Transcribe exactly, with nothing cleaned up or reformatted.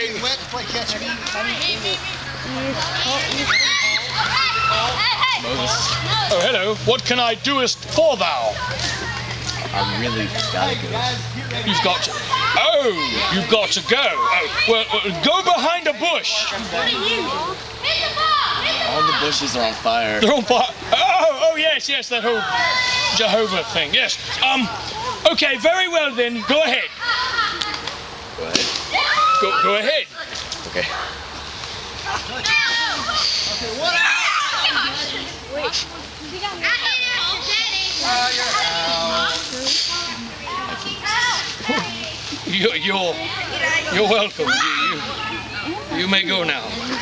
wet to play catch me. Moses. Oh, hello. What can I doest for thou? I really gotta go. You've got to... Oh, you've got to go. Oh, well, well go behind a bush. All the bushes are on fire. They're on fire. Oh, oh, yes, yes, that whole Jehovah thing. Yes. Um, okay, very well then. Go ahead. Go ahead. Go, go ahead. Okay. You're, you're, you're welcome. You, you, you may go now.